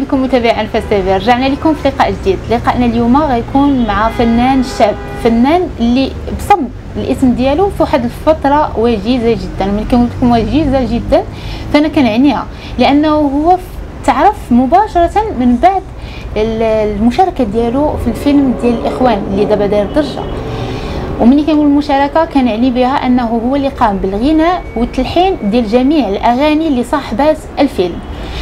بكم متابعي أنفاس تيفي. رجعنا لكم في لقاء جديد. لقاءنا اليوم غيكون مع فنان شاب، فنان اللي بصم الاسم ديالو في واحد الفتره وجيزه جدا. ملي كنقول لكم وجيزه جدا فانا كنعنيها، لانه هو تعرف مباشره من بعد المشاركه ديالو في الفيلم ديال الاخوان اللي دابا داير ضجه. ومني كنقول المشاركه كنعني بها انه هو اللي قام بالغناء والتلحين ديال جميع الاغاني اللي صاحبات الفيلم.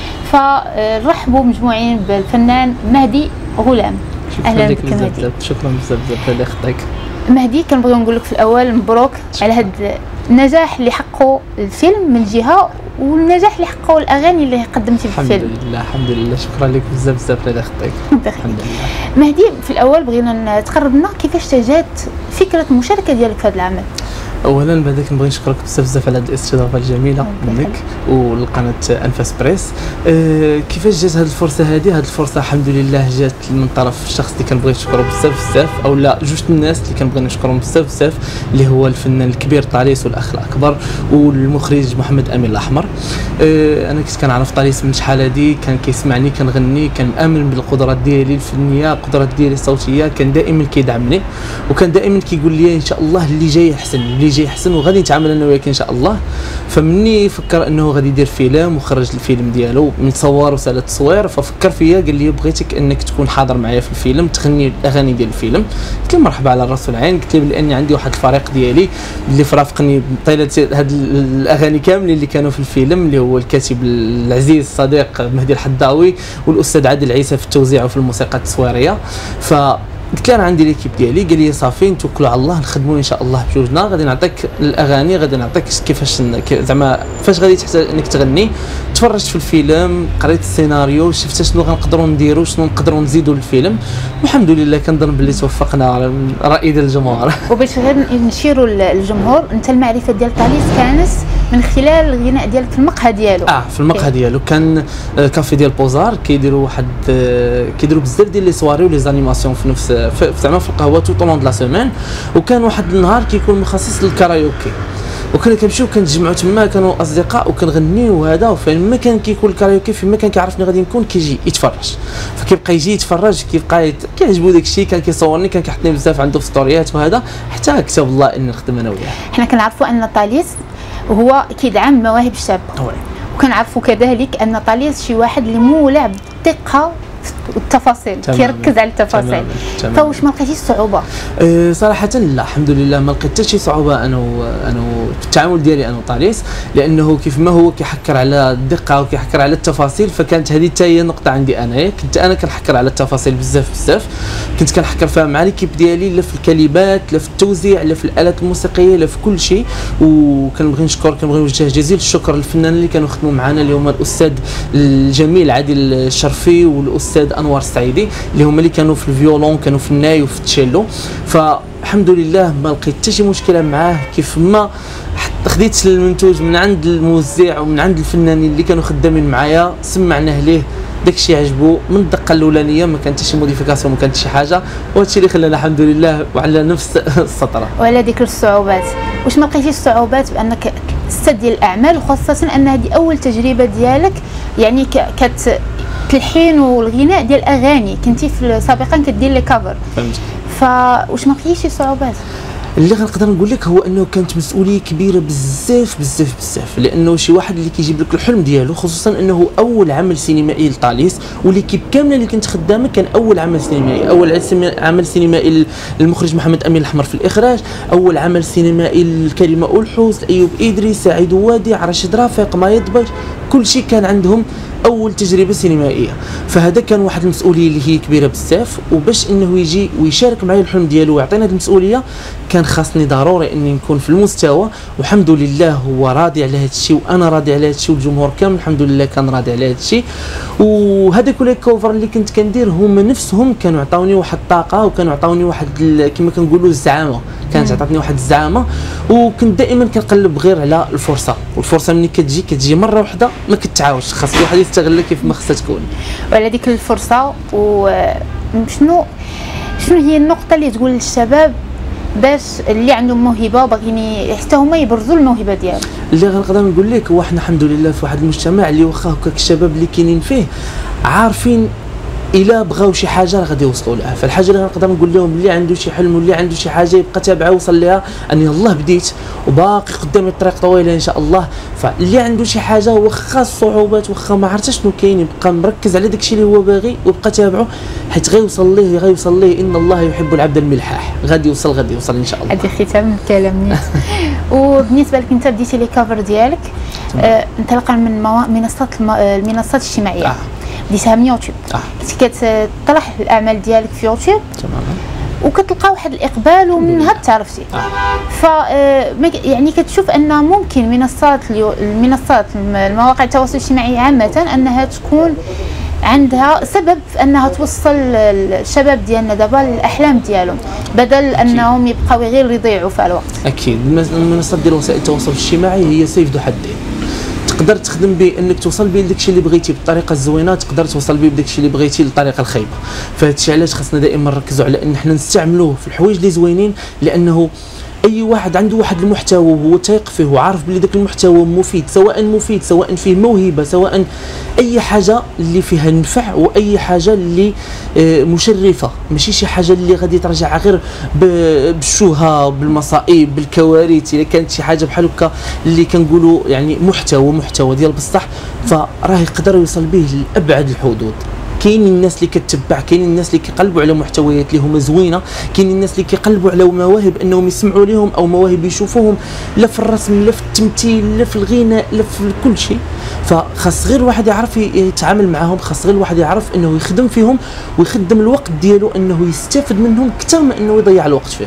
فرحبوا مجموعين بالفنان مهدي غلام. اهلا بك مهدي. شكرا بزاف على خطيك مهدي. كنبغيو نقول لك في الاول مبروك على هذا النجاح اللي حققه الفيلم من جهه، والنجاح اللي حققه الاغاني اللي قدمتي في الفيلم. الحمد لله شكرا لك بزاف على خطيك. الحمد لله. مهدي، في الاول بغينا تقرب لنا كيفاش جات فكره المشاركه ديالك في هذا العمل. اولا بعدا كنبغي نشكرك بزاف على هذه الاستضافه الجميله منك والقناه انفاس بريس. كيفاش جات هذه الفرصه هذه الفرصه الحمد لله جات من طرف الشخص اللي كنبغي نشكره بزاف او لا جوج الناس اللي كنبغي نشكرهم بزاف اللي هو الفنان الكبير طاليس والاخ الاكبر والمخرج محمد امين الاحمر. انا كنت كنعرف طاليس من شحال هذه، كان كيسمعني كنغني، كان امن بالقدرات ديالي الفنيه، القدرات ديالي الصوتيه، كان دائما كيدعمني وكان دائما كيقول لي ان شاء الله اللي جاي احسن اللي جاي احسن وغادي نتعامل انا وياك ان شاء الله. فمني فكر انه غادي يدير فيلم وخرج الفيلم ديالو من صور وسالة تصوير، ففكر فيا قال لي بغيتك انك تكون حاضر معايا في الفيلم تغني الاغاني ديال الفيلم. قلت له مرحبا على الراس والعين. قلت له باني عندي واحد الفريق ديالي اللي فرافقني طيله هاد الاغاني كاملين اللي كانوا في الفيلم، اللي هو الكاتب العزيز الصديق مهدي الحداوي والاستاذ عادل عيسى في التوزيع وفي الموسيقى التصويريه. قلت له انا عندي ليكيب ديالي. قال لي صافي نتوكلوا على الله نخدموا ان شاء الله بجوجنا، غادي نعطيك الاغاني، غادي نعطيك كيفاش زعما فاش غادي تحتاج انك تغني. تفرجت في الفيلم، قريت السيناريو، شفت شنو غنقدروا نديروا، شنو نقدروا نزيدوا للفيلم، والحمد لله كنظن باللي توفقنا على الراي ديال الجمهور. وباش غير نشيروا للجمهور، انت المعرفه ديال طاليس كانت من خلال الغناء ديالك في المقهى ديالو. في المقهى ديالو كان كافي ديال بوزار كيديروا بزاف ديال لي سواري ولي زانيماسيون في نفس زعما في القهوه تو طولون دو لا سيمين. وكان واحد النهار كيكون مخصص للكارايوكي، وكنا كنمشيو كنتجمعوا تما، كانوا اصدقاء وكنغنيو وهذا. وفين كان كيكون الكارايوكي فين ما كان كيعرفني غادي نكون كيجي يتفرج، فكيبقى يجي يتفرج، كيبقى كيعجبو داك الشيء، كان كيصورني، كان كيحطني بزاف عنده في ستوريات وهذا، حتى كتب الله اني نخدم انا وياه. حنا كنعرفوا ان طاليس هو كيدعم المواهب الشابه، وكنعرفوا كذلك ان طاليس شي واحد اللي مولع بالدقه والتفاصيل، كيركز على التفاصيل. فواش ما لقيتيش صعوبه؟ صراحه لا الحمد لله ما لقيت حتى شي صعوبه انا في التعامل ديالي انا وطاليس، لانه كيف ما هو كيحكر على الدقه وكيحكر على التفاصيل، فكانت هذه حتى هي نقطه عندي انا. كنت انا كنحكر على التفاصيل بزاف، كنت كنحكر فيها مع ليكيب ديالي، لا في الكلمات لا في التوزيع لا في الالات الموسيقيه لا في كل شيء. وكنبغي نوجه جزيل الشكر للفنانين اللي كانوا خدموا معنا اليوم، الاستاذ الجميل عادل الشرفي والاستاذ انور السعيدي اللي هما اللي كانوا في الفيولون، كانوا في الناي وفي التشيلو. فالحمد لله ما لقيت حتى شي مشكله معاه. كيف ما خديت المنتوج من عند الموزع ومن عند الفنانين اللي كانوا خدامين معايا، سمعناه ليه داكشي عجبو من الدقه الاولانيه، ما كانت شي موديفيكاسيون، ما كانت شي حاجه، وهادشي اللي خلانا الحمد لله وعلى نفس السطره. وعلى ذكر الصعوبات، واش ما لقيتيش صعوبات بانك تستدي الاعمال، وخاصه ان هذه اول تجربه ديالك يعني التلحين والغناء ديال الاغاني، كنتي سابقا كدير لي كافر، فهمت؟ فواش ما لقيتيش شي صعوبات؟ اللي غنقدر نقول لك هو انه كانت مسؤوليه كبيره بزاف، لانه شي واحد اللي كيجيب لك الحلم ديالو، خصوصا انه اول عمل سينمائي لطاليس، وليكيب كامله اللي كنت خدامه كان اول عمل سينمائي، اول عمل سينمائي المخرج محمد امين الاحمر في الاخراج، اول عمل سينمائي الكلمه والحوس ايوب ادريس، سعيد وادي، رشيد رافق، ما يضبج، كل شيء كان عندهم اول تجربه سينمائيه. فهذا كان واحد المسؤوليه اللي هي كبيره بزاف، وباش انه يجي ويشارك معايا الحلم ديالو ويعطينا هذه المسؤوليه، كان خاصني ضروري اني نكون في المستوى. والحمد لله هو راضي على هذا الشيء، وانا راضي على هذا الشيء، والجمهور كامل الحمد لله كان راضي على هذا الشيء. وهذاك لي كوفر اللي كنت كندير هما نفسهم كانوا عطاوني واحد الطاقه، وكانوا عطاوني واحد كما كنقولوا الزعامه، كانت عطاتني واحد الزعامه. وكنت دائما كنقلب غير على الفرصه، والفرصه ملي كتجي مره واحده ما كتعاودش، خاص واحد يستغلها كيف ما خصها تكون. وعلى ديك الفرصه، وشنو هي النقطه اللي تقول للشباب باش اللي عندهم موهبه وباغيين حتى هما يبرزوا الموهبه ديالهم؟ اللي غنقدر نقول لك هو حنا الحمد لله في واحد المجتمع اللي واخا هكاك الشباب اللي كاينين فيه عارفين الا بغاو شي حاجه راه غادي يوصلوا لها. فالحاجه اللي غنقدر نقول لهم اللي عنده شي حلم واللي عنده شي حاجه يبقى تابعها وصل لها، اني الله بديت وباقي قدامي الطريق طويله ان شاء الله. فاللي عنده شي حاجه واخا الصعوبات واخا ما عرفتش شنو كاين يبقى مركز على داكشي اللي هو باغي ويبقى تابعه حيت غيوصل ليه ان الله يحب العبد الملحاح. غادي يوصل ان شاء الله. هذه ختام الكلام نيت. وبالنسبه لك انت بديتي لي كافر ديالك انطلاقا من المنصات الاجتماعيه بديتها من يوتيوب، كنتي كتطرح الاعمال ديالك في يوتيوب تماما وكتلقى واحد الاقبال ومنها تعرفتي. ف يعني كتشوف ان ممكن المنصات المواقع التواصل الاجتماعي عامه انها تكون عندها سبب في انها توصل الشباب ديالنا دابا الاحلام ديالهم بدل انهم يبقاو غير يضيعوا في الوقت. اكيد المنصات ديال وسائل التواصل الاجتماعي هي سيف ذو حدين، تقدر تخدم به انك توصل به لداكشي اللي بغيتي بالطريقه الزوينه، تقدر توصل به بداكشي اللي بغيتي بالطريقه الخايبه. فهادشي علاش خاصنا دائما نركزوا على ان حنا نستعملوه في الحوايج اللي زوينين، لانه اي واحد عنده واحد المحتوى وهو تايق فيه وعارف بلي داك المحتوى مفيد سواء فيه موهبه سواء اي حاجه اللي فيها نفع واي حاجه اللي مشرفه، ماشي شي حاجه اللي غادي ترجع غير بالشوهه بالمصائب بالكوارث. الا كانت شي حاجه بحال هكا اللي كنقولوا يعني محتوى ديال بصح فراه يقدر يوصل به لابعد الحدود. كاين الناس اللي كتتبع، كاين الناس اللي كيقلبوا على محتويات اللي هما زوينه، كاين الناس اللي كيقلبوا على مواهب انهم يسمعوا لهم او مواهب يشوفوهم لا في الرسم لا في التمثيل لا في الغناء لا في كل شيء. فخاص غير الواحد يعرف يتعامل معهم، خاص غير الواحد يعرف انه يخدم فيهم ويخدم الوقت ديالو انه يستافد منهم اكثر من انه يضيع الوقت فيهم.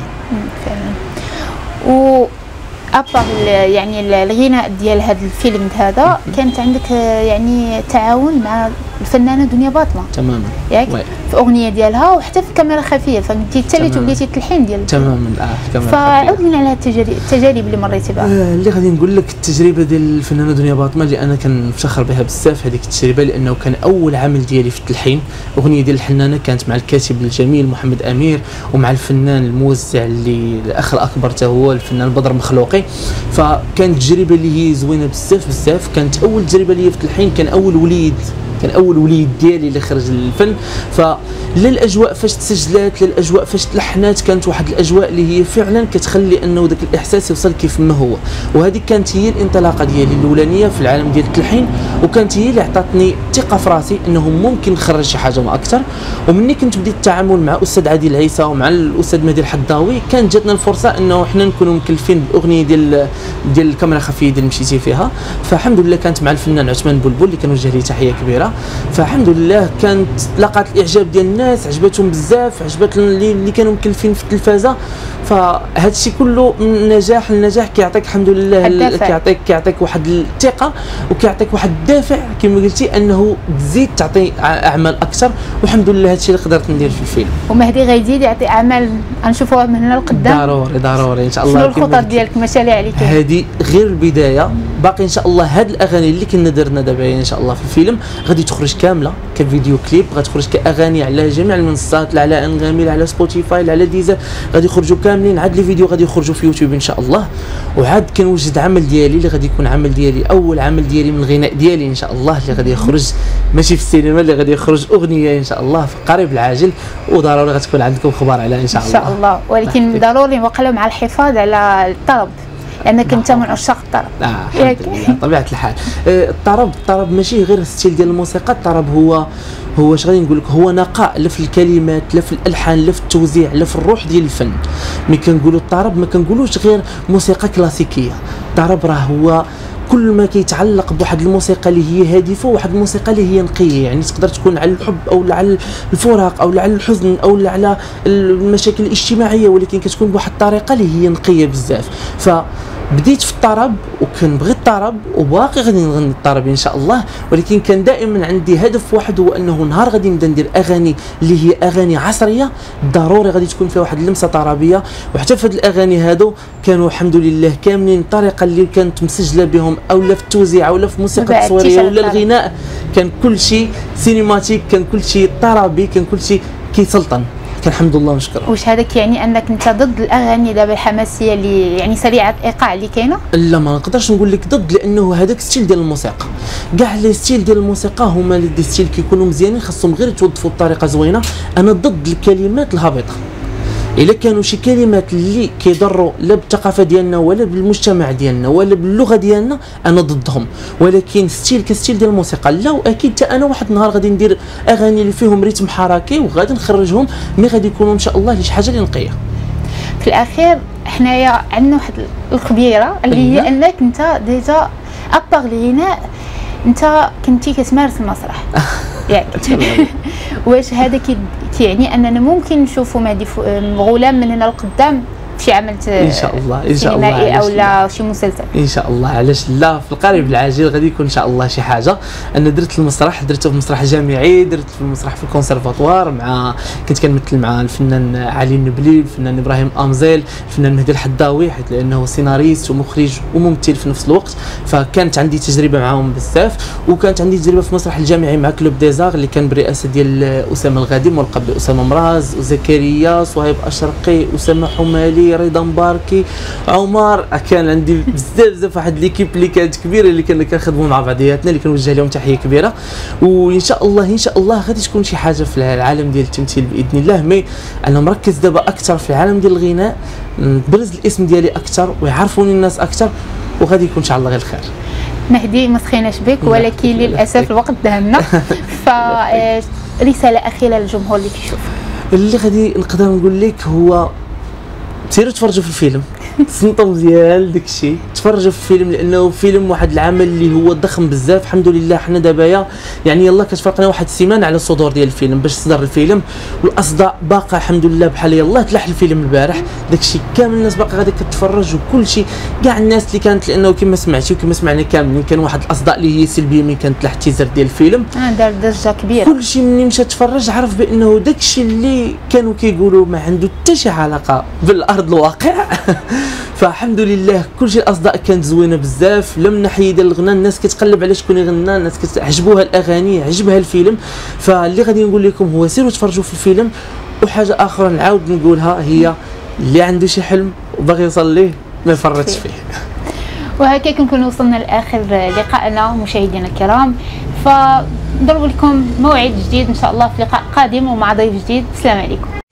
فعلا. ابار يعني الغناء ديال هذا الفيلم هذا كانت عندك يعني تعاون مع الفنانه دنيا باطمه تماما ياك في اغنيه ديالها وحتى في كاميرا خفيه، فانت تاليت وليتي التلحين ديال تماما كاميرا. فعاود لنا على التجارب اللي مريتي بها. اللي غادي نقول لك التجربه ديال الفنانه دنيا باطمه اللي انا كنفتخر بها بزاف هذيك التجربه، لانه كان اول عمل ديالي في التلحين. اغنيه ديال الحنانه كانت مع الكاتب الجميل محمد امير ومع الفنان الموزع اللي الاخ الاكبر حتى هو الفنان بدر مخلوقي. فكانت تجربه اللي هي زوينه بزاف. كانت اول تجربه لي في التلحين، كان اول وليد ديالي اللي خرج للفن. فلا الاجواء فاش تسجلات لا الاجواء فاش تلحنات كانت واحد الاجواء اللي هي فعلا كتخلي انه ذاك الاحساس يوصل كيف ما هو. وهذه كانت هي الانطلاقه ديالي الاولانيه في العالم ديال التلحين، وكانت هي اللي عطاتني ثقه في راسي انه ممكن نخرج شي حاجه ما اكثر. ومني كنت بديت التعامل مع الاستاذ عادل عيسى ومع الاستاذ مهدي الحضاوي كانت جاتنا الفرصه انه حنا نكونوا مكلفين بالاغنيه ديال الكاميرا خفيه اللي مشيتي فيها. فالحمد لله كانت مع الفنان عثمان بلبل اللي كنوجه ليه تحيه كبيره. فالحمد لله كانت لقات الاعجاب ديال الناس، عجبتهم بزاف، عجبت اللي كانوا مكلفين في التلفازه. فهذا الشيء كله من نجاح لنجاح كيعطيك الحمد لله كيعطيك واحد الثقه وكيعطيك واحد الدافع كما قلتي انه تزيد تعطي اعمال اكثر. والحمد لله هذا الشيء اللي قدرت ندير في الفيلم. ومهدي غيزيد يعطي اعمال غنشوفوها من هنا لقدام. ضروري ان شاء الله. شنو الخطط ديالك مشاريع عليك؟ هذه غير البدايه، باقي ان شاء الله هاد الاغاني اللي كنا درنا دابا ان شاء الله في الفيلم غادي تخرج كامله كفيديو كليب، غتخرج كاغاني على جميع المنصات، على انغامي، على سبوتيفاي، على ديزر، غادي يخرجوا كاملين. عاد لي فيديو غادي يخرجوا في يوتيوب ان شاء الله. وعاد كنوجد عمل ديالي اللي غادي يكون عمل ديالي اول عمل ديالي من الغناء ديالي ان شاء الله، اللي غادي يخرج ماشي في السينما، اللي غادي يخرج اغنيه ان شاء الله في قريب العاجل. وضروري غتكون عندكم اخبار عليها ان شاء الله. ان شاء الله. ولكن ضروري وقلوا مع الحفاظ على الطرب، لانك انت من عشاق الطرب. الحمد لله طبيعه الحال. الطرب ماشي غير ستيل ديال الموسيقى، الطرب هو اش غادي نقول لك، هو نقاء لا في الكلمات لا في الالحان لا في التوزيع لا في الروح ديال الفن. ملي كنقولوا الطرب ما كنقولوش غير موسيقى كلاسيكيه، الطرب راه هو كل ما كيتعلق بواحد الموسيقى اللي هي هادفه وواحد الموسيقى اللي هي نقيه. يعني تقدر تكون على الحب او على الفراق او على الحزن او على المشاكل الاجتماعيه، ولكن كتكون بواحد الطريقه اللي هي نقيه بزاف. بديت في الطرب وكنبغي الطرب وباقي غادي نغني الطرب ان شاء الله. ولكن كان دائما عندي هدف واحد، هو انه نهار غادي نبدا ندير اغاني اللي هي اغاني عصريه ضروري غادي تكون فيها واحد اللمسه طربيه. وحتى في هاد الاغاني هادو كانوا الحمد لله كاملين الطريقه اللي كانت مسجله بهم او لا في التوزيع او لا في الموسيقى التصويريه ولا الغناء، كان كل شيء سينماتيك، كان كل شيء طربي، كان كل شيء كيسلطن ولكن الحمد لله ونشكر. واش هذاك يعني انك انت ضد الاغاني دابا الحماسيه اللي يعني سريعه الايقاع اللي كاينه؟ لا ما نقدرش نقول لك ضد، لانه هذاك ستيل ديال الموسيقى، كاع لي ستيل ديال الموسيقى هما دي ستيل كيكونوا مزيانين، خاصهم غير يتوظفوا بطريقه زوينه. انا ضد الكلمات الهابطه. الا كانوا شي كلمات اللي كيضروا لا بالثقافه ديالنا ولا بالمجتمع ديالنا ولا باللغه ديالنا انا ضدهم، ولكن ستيل كستيل ديال الموسيقى لا. واكيد حتى انا واحد النهار غادي ندير اغاني اللي فيهم ريتم حركي وغادي نخرجهم، مي غادي يكونوا ان شاء الله لشي حاجه اللي نقيه. في الاخير حنايا عندنا واحد الخبيره اللي هي انك انت ديجا ابار الغناء انت كنتي كتمارس المسرح ياك واش هذا كيعني اننا ممكن نشوفوا مهدي غلام من هنا لقدام في شي عمل ان شاء الله ان شاء الله او لا شي مسلسل ان شاء الله؟ علاش لا، في القريب العاجل غادي يكون ان شاء الله شي حاجه. انا درت المسرح، درته في المسرح الجامعي، درت في المسرح في الكونسرفاتوار، كنت كنمثل مع الفنان علي النبلي، الفنان ابراهيم امزيل، الفنان مهدي الحداوي، حيت لانه سيناريست ومخرج وممثل في نفس الوقت، فكانت عندي تجربه معاهم بزاف. وكانت عندي تجربه في المسرح الجامعي مع كلوب ديزاغ اللي كان برئاسه ديال اسامه الغادي ملقب باسامه مراز، وزكريا، صهيب اشرقي، اسامه حمالي، رضا مباركي، عمر. كان عندي بزاف واحد ليكيب اللي كانت كبيره اللي كنا كنخدموا مع بعضياتنا، اللي كنوجه لهم تحيه كبيره. وان شاء الله غادي تكون شي حاجه في العالم ديال التمثيل باذن الله. مي انا مركز دابا اكثر في العالم ديال الغناء، نبرز الاسم ديالي اكثر ويعرفوني الناس اكثر، وغادي يكون ان شاء الله غير الخير. مهدي ما سخيناش بك، ولكن للاسف الوقت دهمنا. فرساله اخيره للجمهور اللي كيشوف. اللي غادي نقدر نقول لك هو سيروا تفرجوا في الفيلم، تصنتوا مزيان داكشي، تفرجوا في الفيلم لانه فيلم واحد العمل اللي هو ضخم بزاف. الحمد لله حنا دابا يعني يلا كتفرقنا واحد السيمانه على الصدور ديال الفيلم باش صدر الفيلم، والاصداء باقا الحمد لله بحال يلا تلاح الفيلم البارح، داكشي كامل الناس باقا غادي كتفرج، وكل شيء كاع الناس اللي كانت، لانه كما سمعتي وكما سمعنا كاملين كان واحد الاصداء اللي هي سلبيه ملي كانت تلاح التيزر ديال الفيلم، دار ضجه كبيره. كل شيء مني مشى تفرج عرف بانه داكشي اللي كانوا كيقولوا ما عنده حتى شي علاقه بالارض الواقع. فالحمد لله كل شيء الاصداء كانت زوينه بزاف، لا من ناحيه ديال الغناء الناس كتقلب على شكون يغنى، الناس كتعجبوها الاغاني، عجبها الفيلم. فاللي غادي نقول لكم هو سيروا تفرجوا في الفيلم. وحاجه اخرى نعاود نقولها هي اللي عنده شي حلم وباغي يوصل ليه ما يفرطش فيه. وهكا كنكون وصلنا لاخر لقائنا مشاهدينا الكرام، فنضرب لكم موعد جديد ان شاء الله في لقاء قادم ومع ضيف جديد. السلام عليكم.